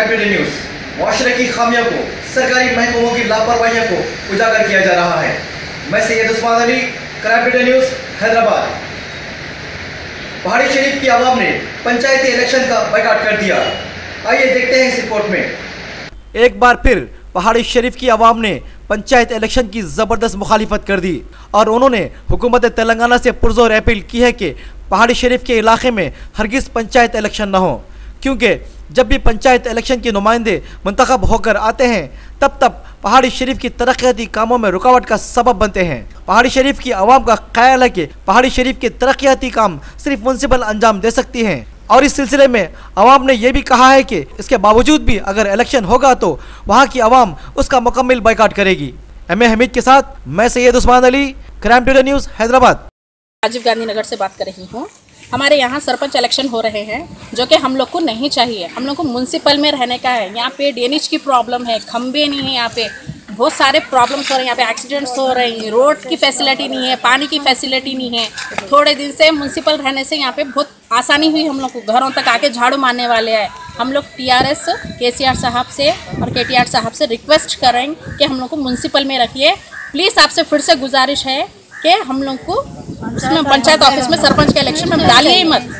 Crime today news. मुआशरे की खामियों को, सरकारी महकमों की लापरवाहियों को उजागर किया जा रहा है। मैं Syed Usman Ali, crime today news, Hyderabad. Pahadi Sharif की आवाम ने पंचायती इलेक्शन का बायकॉट कर दिया। आइए देखते हैं इस रिपोर्ट में। एक बार फिर पहाड़ी शरीफ की आवाम ने पंचायत इलेक्शन की ज़बरदस्त मुखालिफत कर दी और उन्होंने हुकूमत तेलंगाना से पुरजोर अपील की है कि पहाड़ी शरीफ के इलाके में हरगिज़ पंचायत इलेक्शन न हो, क्योंकि जब भी पंचायत इलेक्शन के नुमाइंदे मुंतखब होकर आते हैं तब पहाड़ी शरीफ की तरक्याती कामों में रुकावट का सबब बनते हैं। पहाड़ी शरीफ की आवाम का ख्याल है कि पहाड़ी शरीफ के तरक्याती काम सिर्फ म्युनिसिपल अंजाम दे सकती हैं और इस सिलसिले में आवाम ने यह भी कहा है कि इसके बावजूद भी अगर इलेक्शन होगा तो वहाँ की आवाम उसका मुकम्मल बायकॉट करेगी। एम ए हमीद के साथ मैं Syed Usman Ali, crime today news, Hyderabad. Rajiv Gandhi Nagar से बात कर रही हूँ। हमारे यहाँ सरपंच इलेक्शन हो रहे हैं जो कि हम लोग को नहीं चाहिए। हम लोग को म्युनिसिपल में रहने का है। यहाँ पे ड्रेनेज की प्रॉब्लम है, खंबे नहीं है, यहाँ पे बहुत सारे प्रॉब्लम्स हो रहे हैं। यहाँ पे एक्सीडेंट्स हो रहे हैं, रोड की फैसिलिटी नहीं है, पानी की फैसिलिटी नहीं है। थोड़े दिन से म्युनिसिपल रहने से यहाँ पे बहुत आसानी हुई। हम लोग को घरों तक आके झाड़ू मारने वाले हैं। हम लोग TRS KCR साहब से और KTR साहब से रिक्वेस्ट करेंगे कि हम लोग को म्युनिसिपल में रखिए। प्लीज़ आपसे फिर से गुजारिश है कि हम लोग को उसमें पंचायत ऑफिस में सरपंच के इलेक्शन में डालिए ही मत।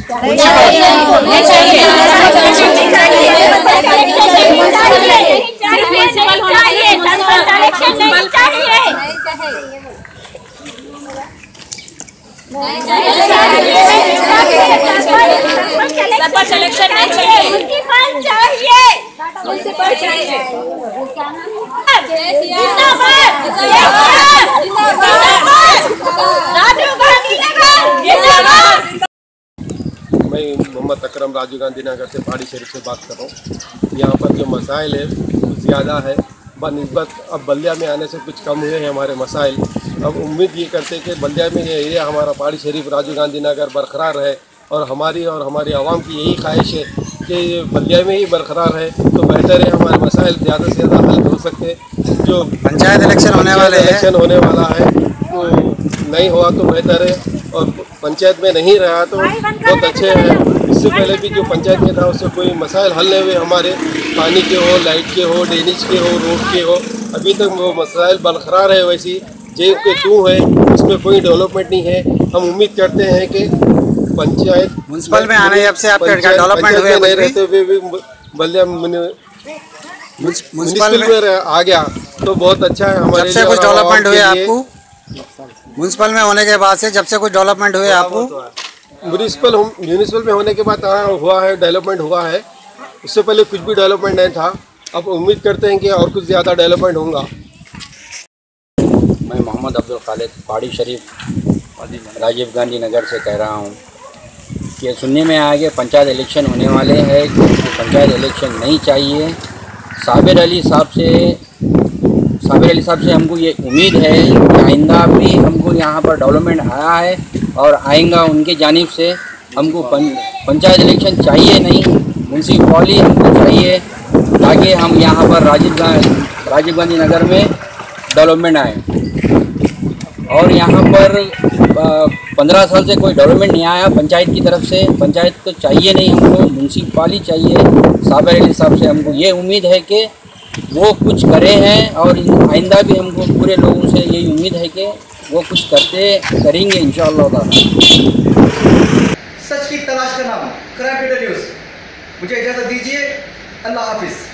सरपंच इलेक्शन नहीं चाहिए, म्युनिसिपल चाहिए। मैं मोहम्मद अकरम राजीव गांधी नगर से पहाड़ी शरीफ से बात कर रहा हूँ। यहाँ पर जो मसाइल है कुछ ज़्यादा है बनिस्बत अब बल्दिया में आने से कुछ कम हुए हैं हमारे मसाइल। अब उम्मीद ये करते हैं कि बल्दिया में ये एरिया हमारा पहाड़ी शरीफ राजीव गांधी नगर बरकरार है और हमारी आवाम की यही ख्वाहिश है कि बल्दिया में ही बरकरार है तो बेहतर है। हमारे मसाइल ज़्यादा से ज़्यादा हल हो सकते हैं। जो पंचायत इलेक्शन होने वाला है तो नहीं हुआ तो बेहतर है और पंचायत में नहीं रहा तो बहुत अच्छे हैं। इससे पहले भी जो पंचायत में था उससे कोई मसाइल हल नहीं हुए हमारे, पानी के हो, लाइट के हो, ड्रेनेज के हो, रोड के हो, अभी तक वो मसाइल बरकरार है। वैसी जेब के टू है उसमें कोई डेवलपमेंट नहीं है। हम उम्मीद करते हैं कि पंचायत म्युनिसिपल में आने जब से आपके डेवलपमेंट हुए नहीं रहते हुए भी बल्दिया म्युनिसिपल में आ गया तो बहुत अच्छा है हमारे। जब से कुछ डेवलपमेंट हुए आपको म्युनिसिपल में होने के बाद से, जब से कुछ डेवलपमेंट हुए आपको म्युनिसिपल में होने के बाद हुआ है, डेवलपमेंट हुआ है। उससे पहले कुछ भी डेवलपमेंट नहीं था। अब उम्मीद करते हैं कि और कुछ ज़्यादा डेवलपमेंट होगा। मैं मोहम्मद अब्दुल खालिद पहाड़ी शरीफ राजीव गांधी नगर से कह रहा हूँ कि सुनने में आया कि पंचायत इलेक्शन होने वाले हैं कि पंचायत इलेक्शन नहीं चाहिए। साबिर अली साहब से हमको ये उम्मीद है कि आइंदा भी हमको यहाँ पर डेवलपमेंट आया है और आएगा उनके जानिब से। हमको पंचायत इलेक्शन चाहिए नहीं, म्युनिसिपैलिटी हमको चाहिए ताकि हम यहाँ पर राजीव गांधी नगर में डेवलपमेंट आए। और यहाँ पर 15 साल से कोई डेवलपमेंट नहीं आया पंचायत की तरफ से। पंचायत तो चाहिए नहीं, हमको म्युनिसिपैलिटी चाहिए। साबिर अली साहब से हमको ये उम्मीद है कि वो कुछ करे हैं और आइंदा भी हमको पूरे लोगों से यही उम्मीद है कि वो कुछ करेंगे इंशाअल्लाह ताला। सच की तलाश का नाम क्राइम टुडे न्यूज़। मुझे इजाज़त दीजिए। अल्लाह हाफिज़।